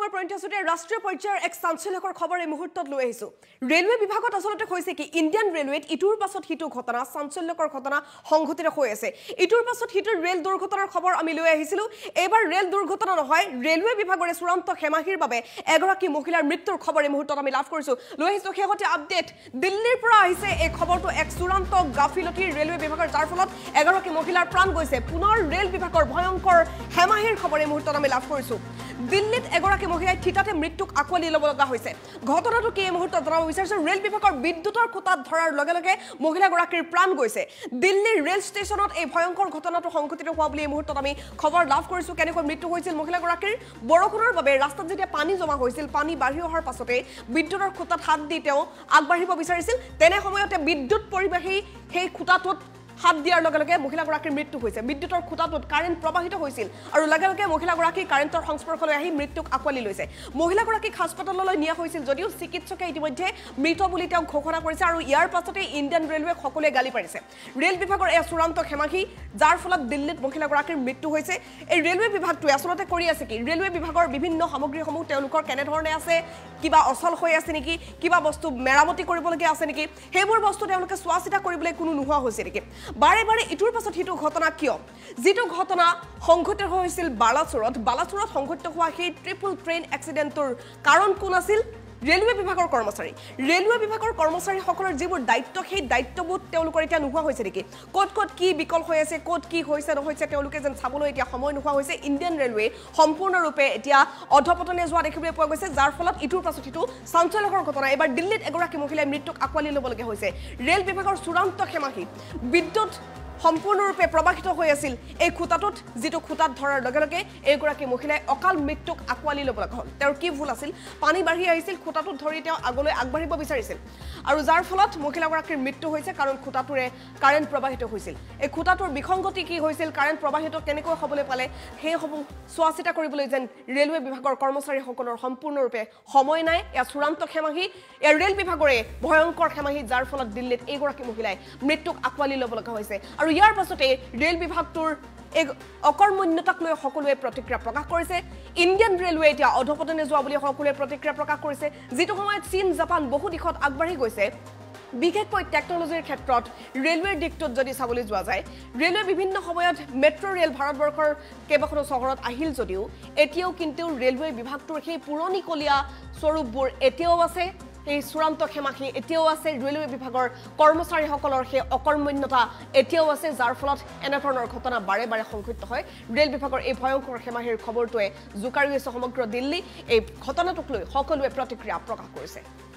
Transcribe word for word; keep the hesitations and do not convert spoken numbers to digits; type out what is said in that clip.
পইণ্টছতে ৰাষ্ট্ৰীয় পৰ্যায়ৰ এক চাঞ্চল্যকৰ খবৰ এই মুহূৰ্তত লৈ আহিছো ৰেলৱে বিভাগত আসলতে হৈছে কি ইণ্ডিয়ান ৰেলৱেত ইটোৰ পাছত হিটো ঘটনা চাঞ্চল্যকৰ ঘটনা সংঘটিত হৈ আছে ইটোৰ পাছত হিটোৰ ৰেল দুৰ্ঘটনাৰ খবৰ আমি লৈ আহিছিলো এবাৰ ৰেল দুৰ্ঘটনা নহয় ৰেলৱে বিভাগৰ চূড়ান্ত খেমাহিৰ বাবে এগৰাকী মহিলাৰ মৃত্যুৰ খবৰ এই মুহূৰ্তত আমি লাভ কৰিছো লৈ আহিছো শেহতীয়া আপডেট দিল্লীৰ পৰা আহিছে এই খবৰটো এক চূড়ান্ত গাফিলতিৰ ৰেলৱে বিভাগৰ যাৰ ফলত এগৰাকী মহিলাৰ প্ৰাণ গৈছে পুনৰ ৰেল বিভাগৰ ভয়ংকৰ খেমাহিৰ খবৰ এই মুহূৰ্তত আমি লাভ কৰিছো দিল্লীত এগৰাকী মহিলাই ঠিতাতে মৃত্যুক আকোৱালি ল'ব লগা হৈছে ঘটনাটো কি এই মুহূৰ্তত জনাব বিচাৰিছো ৰেল বিভাগৰ বিদ্যুতৰ খুঁটাত ধৰাৰ লগে লগে মহিলাগৰাকীৰ প্ৰাণ গৈছে দিল্লীৰ ৰেল ষ্টেচনত এই ভয়ংকৰ ঘটনাটো সংঘটিত হোৱা বুলি এই মুহূৰ্তত আমি খবৰ লাভ কৰিছো কেনেকৈ মৃত্যু হৈছিল মহিলাগৰাকীৰ বৰষুণৰ বাবে ৰাস্তাত যেতিয়া পানী জমা হৈছিল পানী বাঢ়ি অহাৰ পাছতে বিদ্যুতৰ খুঁটাত হাত দি তেওঁ আগবাঢ়িব বিচাৰিছিল তেনে সময়তে বিদ্যুৎ পৰিবাহী সেই খুঁটাটোত হাত দিয়াৰ লগে লগে মহিলাগৰাকীৰ মৃত্যু হৈছে বিদ্যুতৰ খুঁটাটোত কাৰেণ্ট প্ৰবাহিত হৈছিল আৰু লগে লগে মহিলাগৰাকী কাৰেণ্টৰ সংস্পৰ্শলৈ আহি মৃত্যুক আকোৱালি লৈছে মহিলাগৰাকীক হাস্পতাললৈ নিয়া হৈছিল যদিও চিকিৎসকে ইতিমধ্যে মৃত বুলি তেওঁ ঘোষণা কৰিছে আৰু ইয়াৰ পাছতে ইণ্ডিয়ান ৰেলৱে সকলোৱে গালি পাৰিছে ৰেল বিভাগৰ এই চূড়ান্ত খেমাহি যাৰ ফলত দিল্লীত মহিলাগৰাকীৰ মৃত্যু হৈছে এই ৰেলৱে বিভাগটোৱে আচলতে কৰি আছে কি ৰেলৱে বিভাগৰ বিভিন্ন সামগ্ৰীসমূহ তেওঁলোকৰ কেনেধৰণে আছে কিবা অচল হৈ আছে নেকি কিবা বস্তু মেৰামতি কৰিবলগীয়া আছে নেকি সেইবোৰ বস্তু তেওঁলোকে চোৱা চিতা কৰিবলৈ কোনো নোহোৱা হৈছে নেকি বাৰে বাৰে ইটোৰ পাছত হিটো ঘটনা কিয় যিটো ঘটনা সংঘটিত হৈছিল বালাচৰত বালাচৰত সংঘটিত হোৱা সেই ট্ৰিপল ট্ৰেইন এক্সিডেণ্টৰ কাৰণ কোন আছিল ৰেলৱে বিভাগৰ কৰ্মচাৰী ৰেলৱে বিভাগৰ কৰ্মচাৰীসকলৰ যিবোৰ দায়িত্ব সেই দায়িত্ববোধ তেওঁলোকৰ এতিয়া নোহোৱা হৈছে নেকি ক'ত ক'ত কি বিকল হৈ আছে ক'ত কি হৈছে নহৈছে তেওঁলোকে যেন চাবলৈ এতিয়া সময় নোহোৱা হৈছে ইণ্ডিয়ান ৰেলৱে সম্পূৰ্ণৰূপে এতিয়া অধপতনে যোৱা দেখিবলৈ পোৱা গৈছে যাৰ ফলত ইটোৰ পাছত ইটো চাঞ্চল্যকৰ ঘটনা এবাৰ দিল্লীত এগৰাকী মহিলাই মৃত্যুক আকোৱালি ল'বলগীয়া হৈছে ৰেল বিভাগৰ চূড়ান্ত খেমাহি বিদ্যুৎ সম্পূৰ্ণৰূপে প্ৰবাহিত হৈ আছিল এই খুঁটাটোত যিটো খুঁটাত ধৰাৰ লগে লগে এইগৰাকী মহিলাই অকাল মৃত্যুক আকোৱালি ল'ব লগা হ'ল তেওঁৰ কি ভুল আছিল পানী বাঢ়ি আহিছিল খুঁটাটোত ধৰি তেওঁ আগলৈ আগবাঢ়িব বিচাৰিছিল আৰু যাৰ ফলত মহিলাগৰাকীৰ মৃত্যু হৈছে কাৰণ খুঁটাটোৰে কাৰেণ্ট প্ৰবাহিত হৈছিল এই খুঁটাটোৰ বিসংগতি কি হৈছিল কাৰেণ্ট প্ৰবাহিত কেনেকৈ হ'বলৈ পালে সেইসমূহ চোৱা চিতা কৰিবলৈ যেন ৰেলৱে বিভাগৰ কৰ্মচাৰীসকলৰ সম্পূৰ্ণৰূপে সময় নাই এয়া চূড়ান্ত খেমাহি এয়া ৰেল বিভাগৰে ভয়ংকৰ খেমাহি যাৰ ফলত দিল্লীত এইগৰাকী মহিলাই মৃত্যুক আকোৱালি ল'ব লগা হৈছে আৰু ইয়াৰ পাছতে ৰেল বিভাগটোৰ এক অকৰ্মণ্যতাক লৈ সকলোৱে প্ৰতিক্ৰিয়া প্ৰকাশ কৰিছে ইণ্ডিয়ান ৰেলৱে এতিয়া অধপতনে যোৱা বুলি সকলোৱে প্ৰতিক্ৰিয়া প্ৰকাশ কৰিছে যিটো সময়ত চীন জাপান বহু দিশত আগবাঢ়ি গৈছে বিশেষকৈ টেকনলজিৰ ক্ষেত্ৰত ৰেলৱেৰ দিশটোত যদি চাবলৈ যোৱা যায় ৰেলৱে বিভিন্ন সময়ত মেট্ৰ' ৰেল ভাৰতবৰ্ষৰ কেইবাখনো চহৰত আহিল যদিও এতিয়াও কিন্তু ৰেলৱে বিভাগটোৰ সেই পুৰণিকলীয়া স্বৰূপবোৰ এতিয়াও আছে এই চূড়ান্ত খেমাহি এতিয়াও আছে ৰেলৱে বিভাগৰ কৰ্মচাৰীসকলৰ সেই অকৰ্মণ্যতা এতিয়াও আছে যাৰ ফলত এনেধৰণৰ ঘটনা বাৰে বাৰে সংঘটিত হয় ৰেল বিভাগৰ এই ভয়ংকৰ খেমাহিৰ খবৰটোৱে জোকাৰি গৈছে সমগ্ৰ দিল্লী এই ঘটনাটোক লৈ সকলোৱে প্ৰতিক্ৰিয়া প্ৰকাশ কৰিছে